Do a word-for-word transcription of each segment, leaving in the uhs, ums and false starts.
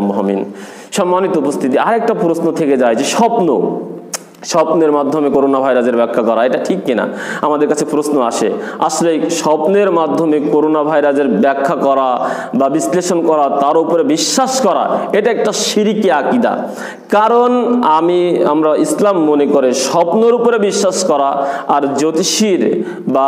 আমিন। সম্মানিত উপস্থিতি, আরেকটা প্রশ্ন থেকে যায় যে স্বপ্ন, স্বপ্নের মাধ্যমে করোনা ভাইরাসের ব্যাখ্যা করা এটা ঠিক কিনা? আমাদের কাছে প্রশ্ন আসে। আসলে স্বপ্নের মাধ্যমে করোনা ভাইরাসের ব্যাখ্যা করা বা বিশ্লেষণ করা, তার উপরে বিশ্বাস করা, এটা একটা শিরকি আকীদা। কারণ আমি আমরা ইসলাম মনে করে স্বপ্নের উপরে বিশ্বাস করা আর জ্যোতিষীর বা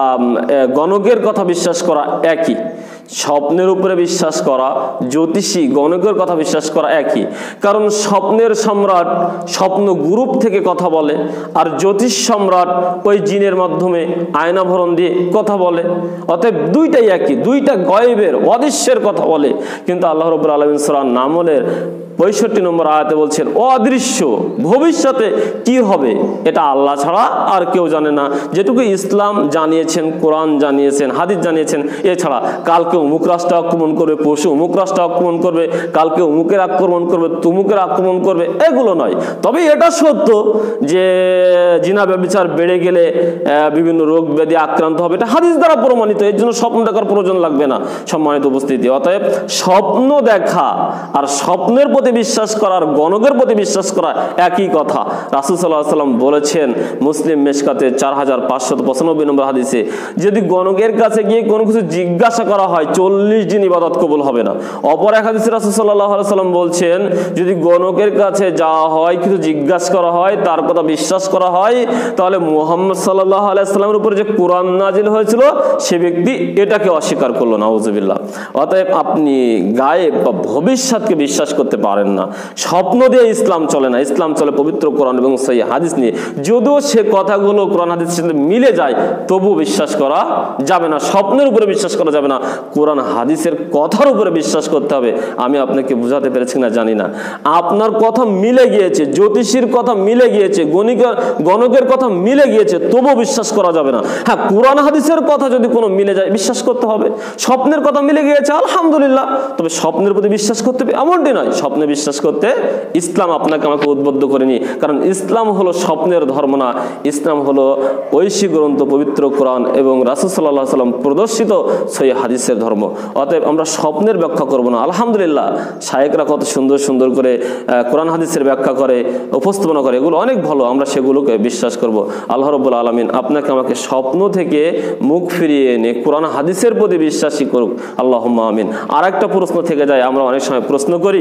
গণকের কথা বিশ্বাস করা একই। স্বপ্নের উপরে বিশ্বাস করা, জ্যোতিষী গণকের কথা বিশ্বাস করা একই। কারণ স্বপ্নের সম্রাট স্বপ্ন গ্রুপ থেকে কথা বলে, আর জ্যোতিষ সম্রাট ওই জিনের মাধ্যমে আয়নাভরণ দিয়ে কথা বলে। অতএব দুইটাই একই, দুইটা গয়েবের অদৃশ্যের কথা বলে। কিন্তু আল্লাহ রাব্বুল আলামিন সূরা নামলের পঁয়ষট্টি নম্বর আয়াতে বলছেন অদৃশ্য, ভবিষ্যতে কি হবে এটা আল্লাহ ছাড়া আর কেউ জানে না। যেটুকু ইসলাম জানিয়েছেন, কোরআন জানিয়েছেন, হাদিস জানিয়েছেন, এছাড়া কালকে অমুক রাষ্ট্র আক্রমণ করবে, পরশু অমুক রাষ্ট্র আক্রমণ করবে, কালকে অমুকের আক্রমণ করবে, তুমুকের আক্রমণ করবে, এগুলো নয়। তবে এটা সত্য যে জিনা ব্যভিচার বেড়ে গেলে বিভিন্ন রোগ ব্যাধি আক্রান্ত হবে, এটা হাদিস দ্বারা প্রমাণিত। এর জন্য স্বপ্ন দেখার প্রয়োজন লাগবে না। সম্মানিত উপস্থিতি, অতএব স্বপ্ন দেখা আর স্বপ্নের প্রতি বিশ্বাস করার গণকের প্রতি বিশ্বাস করা একই কথা। রাসূল সাল্লাল্লাহু আলাইহি ওয়াসাল্লাম বলেছেন মুসলিম মেশকাতে চার হাজার পাঁচশো পঁচানব্বই নম্বর হাদিসে, যদি গণকের কাছে গিয়ে কোনো কিছু জিজ্ঞাসা করা হয় চল্লিশ দিন ইবাদত কবুল হবে না। অপর এক হাদিসে রাসূল সাল্লাল্লাহু আলাইহি ওয়াসাল্লাম বলছেন, যদি গণকের কাছে যাওয়া হয়, কিছু জিজ্ঞাসা করা হয়, তার কথা বিশ্বাস করা হয়, তাহলে মুহাম্মদ সাল্লাল্লাহু আলাইহি ওয়াসাল্লামের উপরে যে কোরআন নাজিল হয়েছিল সে ব্যক্তি এটাকে অস্বীকার করলো, নাউজুবিল্লাহ। অতএব আপনি গায়েব বা ভবিষ্যৎকে বিশ্বাস করতে পারেন না। স্বপ্ন দিয়ে ইসলাম চলে না, ইসলাম চলে পবিত্র কোরআন এবং সহিহ হাদিস নিয়ে। যদিও সে কথাগুলো কোরআন হাদিসের সাথে মিলে যায়, তবু বিশ্বাস করা যাবে না। স্বপ্নের উপরে বিশ্বাস করা যাবে না, কোরআন হাদিসের কথার উপরে বিশ্বাস করতে হবে। আমি আপনাকে বুঝাতে পেরেছি না জানি না। আপনার কথা মিলে গিয়েছে, জ্যোতিষীর কথা মিলে গিয়েছে, গণিকা গণকের কথা মিলে গিয়েছে, তবু বিশ্বাস করা যাবে না। হ্যাঁ, কোরআন হাদিসের কথা যদি কোনো মিলে যায় বিশ্বাস করতে হবে। স্বপ্নের কথা মিলে গিয়েছে আলহামদুলিল্লাহ, তবে স্বপ্নের প্রতি বিশ্বাস করতে হবে এমনটি নয়। স্বপ্নে বিশ্বাস করতে ইসলাম আপনাকে আমাকে উদ্বুদ্ধ করেনি, কারণ ইসলাম হলো স্বপ্নের ধর্ম না। ইসলাম হলো ঐশী গ্রন্থ পবিত্র কোরআন এবং রাসূল সাল্লাল্লাহু আলাইহি ওয়াসাল্লাম প্রদর্শিত সহিহ হাদিসের ধর্ম। অতএব আমরা স্বপ্নের ব্যাখ্যা করব না। আলহামদুলিল্লাহ, শায়েখরা কত সুন্দর সুন্দর করে কোরআন হাদিসের ব্যাখ্যা করে, উপস্থাপনা করে, এগুলো অনেক ভালো, আমরা সেগুলোকে বিশ্বাস করব। আল্লাহ রাব্বুল আলামিন আপনাকে আমাকে স্বপ্ন থেকে মুখ ফিরিয়ে এনে কোরআন হাদিসের প্রতি বিশ্বাসী করুক, আল্লাহুম্মা আমিন। আর একটা প্রশ্ন থেকে যায়, আমরা অনেক সময় প্রশ্ন করি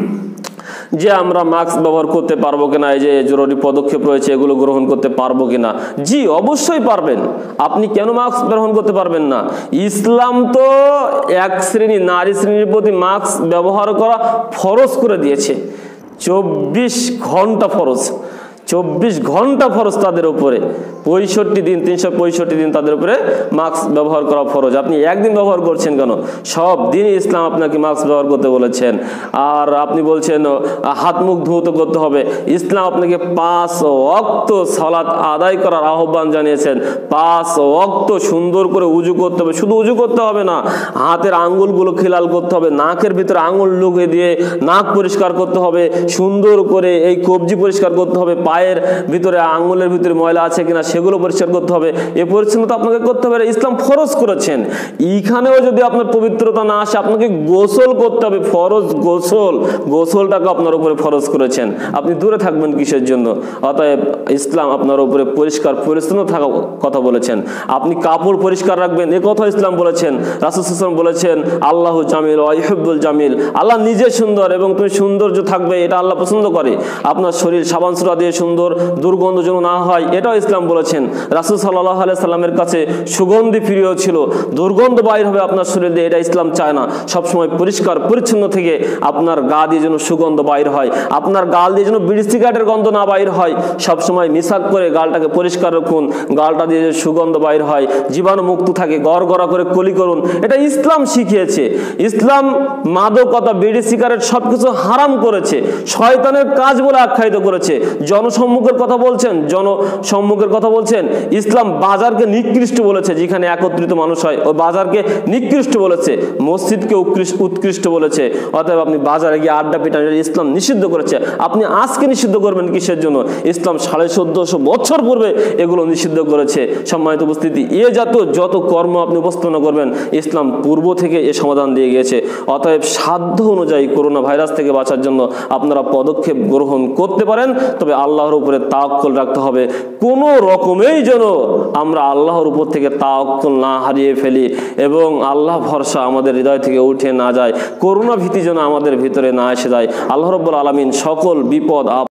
যে আমরা মাস্ক ব্যবহার করতে পারবো কিনা, এই যে জরুরি পদক্ষেপ রয়েছে এগুলো গ্রহণ করতে পারবো কিনা? জি, অবশ্যই পারবেন। আপনি কেন মাস্ক গ্রহণ করতে পারবেন না? ইসলাম তো এক শ্রেণী নারী শ্রেণীর প্রতি মাস্ক ব্যবহার করা ফরজ করে দিয়েছে। চব্বিশ ঘন্টা ফরজ, চব্বিশ ঘন্টা ফরজ তাদের উপরে, পঁয়ষট্টি দিন তিনশো পঁয়ষট্টি দিন তাদের উপরে মাস্ক ব্যবহার করা ফরজ। আপনি একদিন ব্যবহার করছেন কেন? সব দিন ইসলাম আপনাকে মাস্ক ব্যবহার করতে বলেছেন। আর আপনি বলছেন হাত মুখ ধুতে করতে হবে। ইসলাম আপনাকে পাঁচ ওয়াক্ত সালাত আদায় করার আহ্বান জানিয়েছেন। পাঁচ ওয়াক্ত সুন্দর করে উজু করতে হবে। শুধু উজু করতে হবে না, হাতের আঙ্গুলগুলো খিলাল করতে হবে, নাকের ভিতরে আঙুল লুকিয়ে দিয়ে নাক পরিষ্কার করতে হবে, সুন্দর করে এই কবজি পরিষ্কার করতে হবে, পায়ের ভিতরে আঙ্গুলের ভিতরে ময়লা আছে কিনা সেগুলো পরিষ্কার করতে হবে। এই পরিচ্ছন্নতা আপনাকে করতে হবে, ইসলাম ফরজ করেছেন। এইখানেও যদি আপনার পবিত্রতা না আসে, আপনাকে গোসল করতে হবে, ফরজ গোসল, গোসলটাকে আপনার উপরে ফরজ করেছেন। আপনি দূরে থাকবেন কিসের জন্য? অতএব ইসলাম আপনার উপরে পরিষ্কার পরিচ্ছন্ন থাকা কথা বলেছেন। আপনি কাপড় পরিষ্কার রাখবেন এ কথা ইসলাম বলেছেন। রাসূল সাল্লাল্লাহু আলাইহি ওয়াসাল্লাম বলেছেন আল্লাহু জামিল ওয়া ইউহিব্বুল জামিল, আল্লাহ নিজে সুন্দর এবং তুমি সৌন্দর্য থাকবে, এটা আল্লাহ পছন্দ করে। আপনার শরীর সাবান সুরা দিয়ে সুন্দর, দুর্গন্ধ যেন না হয়, এটাও ইসলাম বলেছেন। রাসূল সাল্লাল্লাহু আলাইহি সাল্লামের কাছে সুগন্ধি প্রিয় ছিল, দুর্গন্ধ বাইর হবে আপনার শরীর দিয়ে, এটা ইসলাম চায় না। সবসময় পরিষ্কার পরিচ্ছন্ন থেকে আপনার গা দিয়ে যেন সুগন্ধ বাইর হয়, আপনার গাল দিয়ে যেন বিড়ি সিগারেটের গন্ধ না বাইর হয়। সবসময় মিসাক করে গালটাকে পরিষ্কার রাখুন, গালটা দিয়ে সুগন্ধ বাইর হয়, জীবাণু মুক্ত থাকে, গড়গড়া করে কলি করুন, এটা ইসলাম শিখিয়েছে। ইসলাম মাদকতা, বিড়ি সিগারেট সবকিছু হারাম করেছে, শয়তানের কাজ বলে আখ্যায়িত করেছে। জন জনসম্মুখের কথা বলছেন, জনসম্মুখের কথা বলছেন। ইসলাম বাজারকে নিকৃষ্ট বলেছে, যেখানে একত্রিত মানুষ হয় ওই বাজারকে নিকৃষ্ট বলেছে, মসজিদকে উৎকৃষ্ট বলেছে। অতএব আপনি বাজারে গিয়ে আড্ডা পিটানো ইসলাম নিষিদ্ধ করেছে। আপনি আজকে নিষিদ্ধ করবেন কিসের জন্য? ইসলাম সাড়ে চোদ্দশো বছর পূর্বে এগুলো নিষিদ্ধ করেছে। সম্মানিত উপস্থিতি, এ জাতীয় যত কর্ম আপনি উপস্থাপনা করবেন ইসলাম পূর্ব থেকে এ সমাধান দিয়ে গিয়েছে। অতএব সাধ্য অনুযায়ী করোনা ভাইরাস থেকে বাঁচার জন্য আপনারা পদক্ষেপ গ্রহণ করতে পারেন, তবে আল্লাহর উপরে তাওয়াক্কুল রাখতে হবে। কোনো রকমেই যেন আমরা আল্লাহর উপর থেকে তাওয়াক্কুল না হারিয়ে ফেলি এবং আল্লাহ ভরসা আমাদের হৃদয় থেকে উঠে না যায়, করোনা ভীতি যেন আমাদের ভিতরে না এসে যায়। আল্লাহ রাব্বুল আলামিন সকল বিপদ